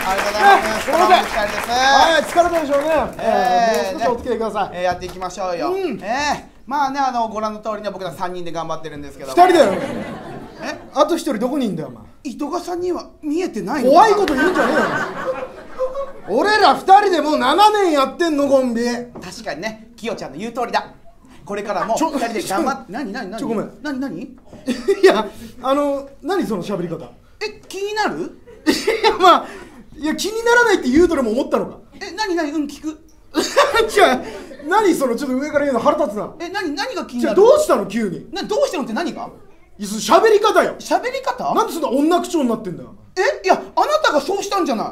ありがとうございます。 これではい、疲れたでしょうね。もう少しお付き合いください。 やっていきましょうよ。まあね、ご覧の通りね、僕ら3人で頑張ってるんですけど。 2人だよ。あと1人どこにいんだよ、お前。 糸賀さんには見えてないの。 怖いこと言うんじゃねえよ。俺ら2人でもう7年やってんの、コンビ。 確かにね、きよちゃんの言う通りだ。これからも2人で頑張って。何ごめん。 何いや、何その喋り方。 気になる？ いや、まあ、いや、気にならないって言うとでも思ったのか。 何聞く。 じゃあ、何その、ちょっと上から言うの腹立つな。 何が気になる？ じゃあどうしたの急に。 どうしたのって何が？ いや、喋り方よ。 喋り方？ なんでそんな女口調になってんだよ。 いや、あなたがそうしたんじゃない。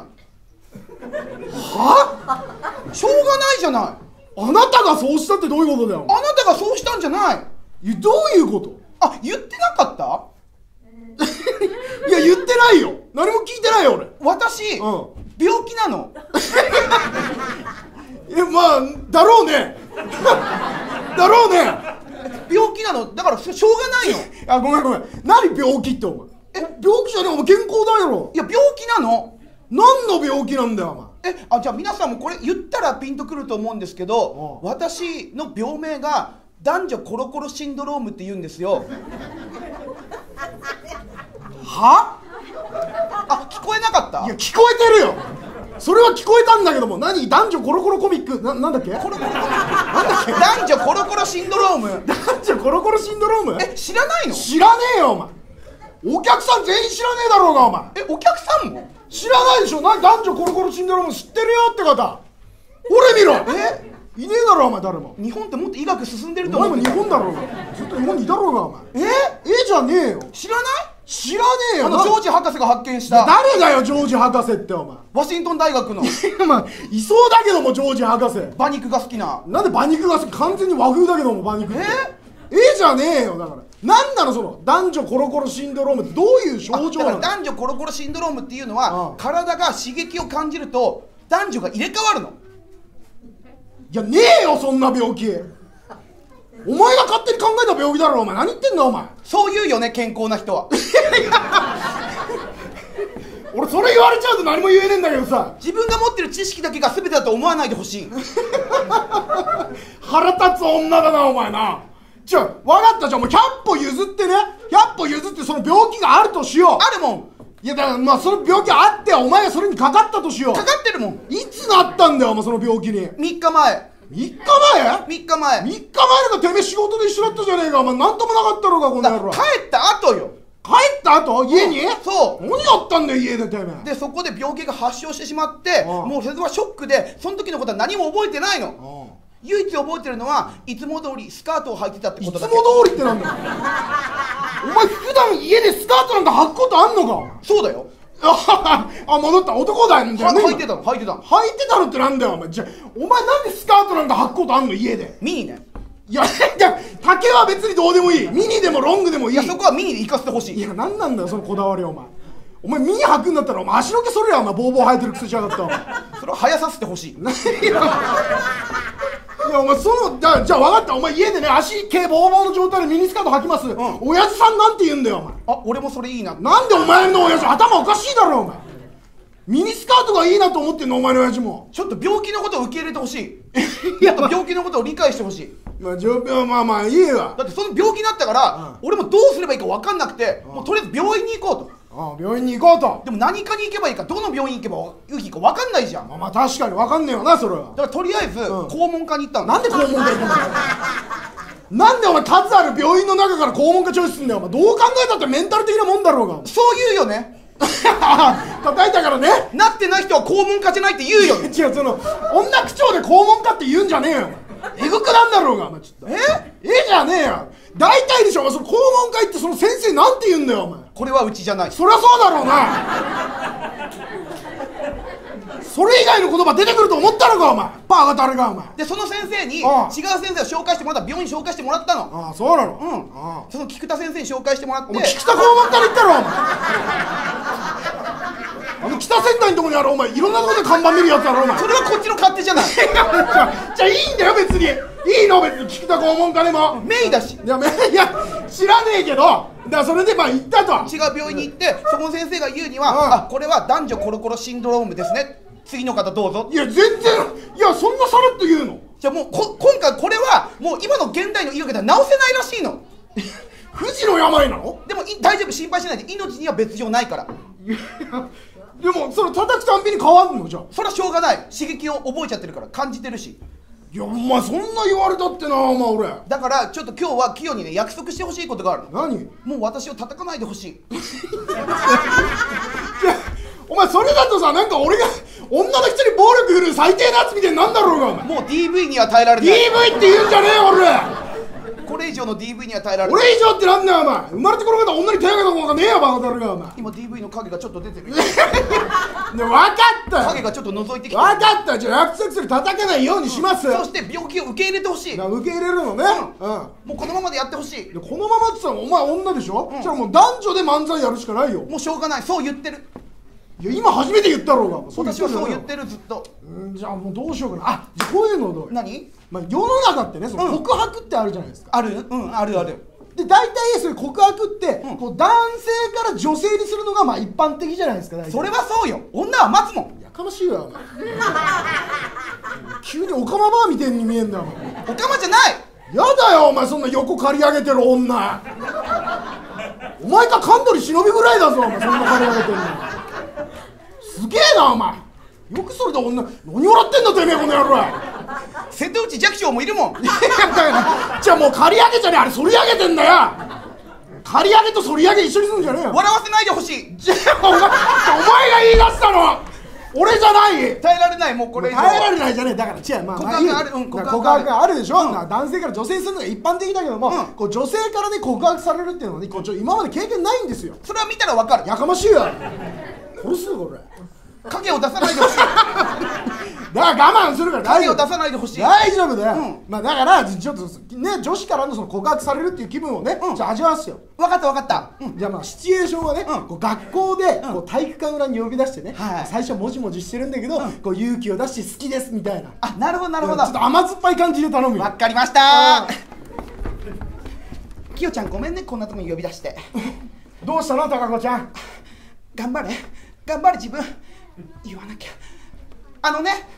は？ しょうがないじゃない。 あなたがそうしたってどういうことだよ。 あなたがそうしたんじゃない。 どういうこと？ 言ってなかった？ いや、言ってないよ。何も聞いてないよ、俺。 私、病気なの。 まあ、だろうね。だろうね。 病気なの。だからしょうがないよ。 ごめん。何病気ってお前。病気じゃねえ、お前健康だよ。 いや、病気なの。 何の病気なんだよ、お前。 じゃあ皆さんもこれ言ったらピンとくると思うんですけど、私の病名が男女コロコロシンドロームって言うんですよ。 は？ 聞こえなかった？ いや、聞こえてるよ。それは聞こえたんだけども、何？男女コロコロコミックなんだっけ？ コロコロなんだっけ？男女コロコロシンドローム。 男女コロコロシンドローム？ 知らないの？ 知らねえよ、お前。お客さん全員知らねえだろうが、お前。 お客さんも知らないでしょ。男女コロコロシンドローム知ってるよって方。俺見ろ。いねえだろ、お前。誰も。 日本ってもっと医学進んでるとお前も思ってた。 日本だろうが。ずっと日本にいたろうが、お前。じゃねえよ。 知らない？ 知らねえよ。 ジョージ博士が発見した。 誰だよ、ジョージ博士って。お前ワシントン大学の。 まあ、いそうだけども、ジョージ博士。 馬肉が好きな。 なんで馬肉が完全に和風だけども、馬肉って。じゃねえよ。だからなんなの、その男女コロコロシンドロームってどういう症状なの？ 男女コロコロシンドロームっていうのは、体が刺激を感じると男女が入れ替わるの。 いや、ねえよ、そんな病気。お前が勝手に考えた病気だろ、お前。何言ってんだ、お前。 そう言うよね、健康な人は。 俺それ言われちゃうと何も言えねえんだけどさ。 自分が持ってる知識だけが全てだと思わないでほしい。 腹立つ女だな、お前な。じゃあ分かった。じゃあもう100歩譲ってね、100歩譲ってその病気があるとしよう。 あるもん。 いや、だからまあその病気あって、お前がそれにかかったとしよう。 かかってるもん。 いつなったんだよ、お前。その病気に。 3日前。 3日前 ?3 日前。 3日前なんかてめえ仕事で一緒だったじゃねえか。お前なんともなかったろうが、この野郎。 帰った後よ。 帰った後家に？ そう。 何やったんだよ、家でてめえ。 で、そこで病気が発症してしまって、もうそれはショックで、その時のことは何も覚えてないの。唯一覚えてるのは、いつも通りスカートを履いてたってことだけ。 いつも通りってなんだよ。お前普段家でスカートなんか履くことあんのか？ そうだよ。 戻った。男だよね。 履いてたの。 履いてたのってなんだよ、お前。じゃあお前なんでスカートなんか履くことあんの、家で。 ミニね。 いや、丈は別にどうでもいい。ミニでもロングでもいい。 いや、そこはミニで行かせてほしい。 いや、なんなんだよ、そのこだわり。お前ミニ履くんだったら、お前足の毛それや、お前ボーボー生えてるくせしやがった。 それを生やさせてほしい。 いや、お前じゃあ分かった。お前家でね、足毛ボーボーの状態でミニスカート履きます。親父さんなんて言うんだよ、お前。 俺もそれいいな。 なんでお前の親父頭おかしいだろ、お前。ミニスカートがいいなと思ってんの、お前の親父も。 ちょっと病気のことを受け入れてほしい。やっぱ病気のことを理解してほしい。 まあいいわ。 だってその病気になったから、俺もどうすればいいか分かんなくて、もうとりあえず病院に行こうと。 病院に行こうと。 でも何かに行けばいいか、どの病院行けばいいか分かんないじゃん。 まあ確かに分かんねえよな、それは。 だからとりあえず肛門科に行ったの。 なんで肛門科行くんだよ。なんでお前数ある病院の中から肛門科チョイスすんだよ。お前どう考えたってメンタル的なもんだろうが。 そう言うよね。 叩いたからね。 なってない人は肛門科じゃないって言うよね。 違う、その女口調で肛門科って言うんじゃねえよ。えぐくなんだろうが、お前。ちょっとじゃねえよ。大体でしょ、お前。その肛門科行ってその先生なんて言うんだよ、お前。 これはうちじゃない。 そりゃそうだろうな。それ以外の言葉出てくると思ったのか、お前。バカ誰が、お前。 でその先生に違う先生を紹介してもらった。病院紹介してもらったの。 そうなの。 その菊田先生に紹介してもらって。 菊田肛門科に行ったろ、お前。北仙台のとこにある、お前。いろんなとこで看板見るやつだろ、お前。 それはこっちの勝手じゃない。 じゃあいいんだよ、別に。いいの、別に。菊田肛門科でもメイだし。 いや知らねえけど、 からそれでまあ行ったと。 違う病院に行ってそこの先生が言うには、あ、これは男女コロコロシンドロームですね、次の方どうぞ。 いや全然、いやそんなさらっと言うの。 じゃあもう今回これはもう今の現代の医学では治せないらしいの。 不治の病なの？ でも大丈夫、心配しないで、命には別状ないから。 いやでもそれ叩くたんびに変わんのじゃん。 それはしょうがない、刺激を覚えちゃってるから、感じてるし。 いやお前そんな言われたってな、お前俺。 だからちょっと今日はキヨにね約束してほしいことがあるの。 何？ もう私を叩かないでほしい。 いやお前それだとさ、なんか俺が女の人に暴力振るう最低なやつみたいになんだろうがお前。 もう DV には耐えられない。 DV って言うんじゃねえよ俺。 これ以上の DV には耐えられない。 俺以上ってなんだよお前。生まれてこの方女に手を挙げたことがねえよバカだろがお前。 今 DV の影がちょっと出てる。 ね、分かったよ。 影がちょっと覗いてきてる。 分かった。じゃあ約束する、叩かないようにします。 そして病気を受け入れてほしい。 受け入れるのね。 もうこのままでやってほしい。 このままって言ったらお前女でしょ。じゃあもう男女で漫才やるしかないよ。 もうしょうがない、そう言ってる。 いや今初めて言ったろうが。 私はそう言ってる、ずっと。 じゃあもうどうしようかな。あ、じゃあこういうのどう？ 何？ まあ世の中ってね、その告白ってあるじゃないですか。 ある？あるある。 で大体そういう告白ってこう男性から女性にするのがまあ一般的じゃないですか。 それはそうよ、女は待つもん。 やかましいわお前。急にオカマバーみたいに見えんだよお前。 オカマじゃない。 やだよお前、そんな横刈り上げてる女。お前か神取忍ぐらいだぞお前、そんな刈り上げてんの。すげえなお前。よくそれで女、何笑ってんだてめえこの野郎。 瀬戸内寂聴もいるもん。 いやだからじゃあもう刈り上げじゃねえ、あれ反り上げてんだよ。刈り上げと反り上げ一緒にするんじゃねえよ。 笑わせないでほしい。 じゃあお前が言い出したの俺じゃない。 耐えられない、もうこれ以上耐えられないじゃねえ。だから違う、まあ告白ある。 告白があるでしょ。男性から女性にするのが一般的だけども、こう女性からね告白されるっていうのはね、こう今まで経験ないんですよ。 それは見たらわかる。 やかましいわ。殺すよこれ。 影を出さないでほしい。 だから我慢するから影を出さないでほしい。 大丈夫だよ。まあだからちょっとね、女子からのその告白されるっていう気分をね、じゃあ味わわすよ。 分かった分かった。 じゃあまあシチュエーションはね、こう学校でこう体育館裏に呼び出してね、最初もじもじしてるんだけど、こう勇気を出して好きですみたいな。 あ、なるほどなるほど。 ちょっと甘酸っぱい感じで頼むよ。 わかりました。きよちゃんごめんね、こんなとこに呼び出して。 どうしたの高子ちゃん。 頑張れ頑張れ、自分言わなきゃ。あのね、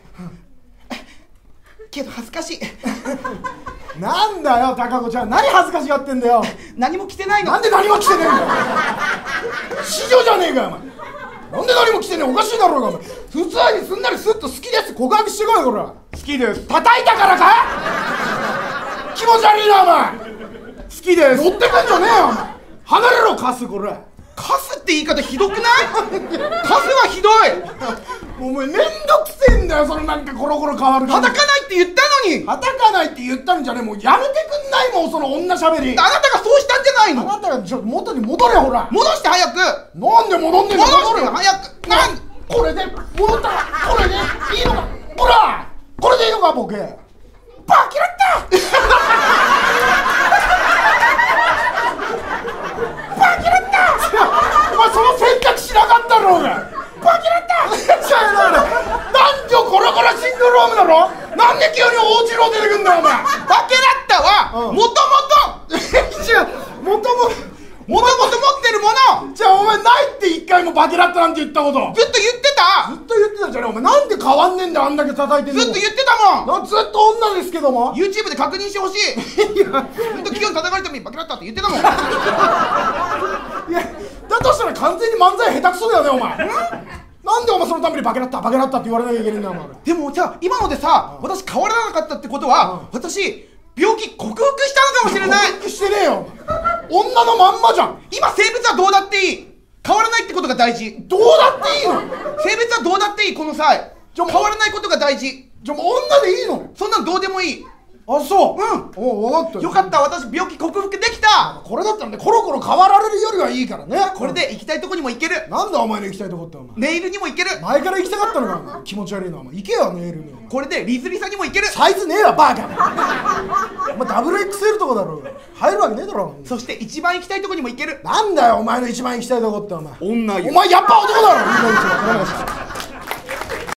けど恥ずかしい。 なんだよ高子ちゃん、何恥ずかしがってんだよ。 何も着てないの。 なんで何も着てねえんだよ。死女じゃねえかよお前。なんで何も着てねえ、おかしいだろうがお前。普通にすんなりスッと好きです告白してこいよこれ。 好きです。 叩いたからか。気持ち悪いなお前。 好きです。 乗ってくんじゃねえよお前。離れろカスこれ。 カスって言い方ひどくない？カスはひどい。 もうお前めんどくせえんだよ、そのなんかコロコロ変わるから。 叩かないって言ったのに。 叩かないって言ったんじゃねえ、もうやめてくんないもんその女しゃべり。 あなたがそうしたんじゃないの。 あなたがちょっと元に戻れほら。 戻して早く。 なんで戻んねえんだ。 戻して早く。 これで戻ったらこれでいいのか。ほらこれでいいのかボケ。バキラッタバキラッタ。お前その選択しなかったろうが。バキラッタ。じゃあ男女コロコロシンドロームだろ。なんで急に大次郎出てくんだお前。 バケラッタはもともと持ってるもの。 じゃあお前ないって一回もバケラッタなんて言ったこと。 ずっと言ってた。 ずっと言ってたじゃねえお前。なんで変わんねえんだよ、あんだけ叩いてんの。 ずっと言ってたもん。 ずっと女ですけども。 YouTube で確認してほしい。ずっと企業に叩かれたのにバケラッタって言ってたもん。いやだとしたら完全に漫才下手くそだよねお前。なんでお前そのためにバケラッタバケラッタって言われなきゃいけないんだよお前。 でもさ、今のでさ、私変わらなかったってことは、私病気克服したのかもしれない。 克服してねえよ女のまんまじゃん。 今性別はどうだっていい。変わらないってことが大事。 どうだっていいの。 性別はどうだっていい。この際変わらないことが大事。 じゃあもう女でいいの。 そんなのどうでもいい。 あ、そう。 お分かったよかった。私病気克服できた。 これだったらね、コロコロ変わられるよりはいいからね。 これで行きたいとこにも行ける。 なんだお前の行きたいとこってお前。 ネイルにも行ける。 前から行きたかったのか。気持ち悪いなお前。行けよネイルに。 これでリズリサにも行ける。 サイズねえわバカ。お前ダブル XL とこだろうが。入るわけねえだろ。 そして一番行きたいとこにも行ける。 なんだよお前の一番行きたいとこってお前。 女よ。 お前やっぱ男だろ。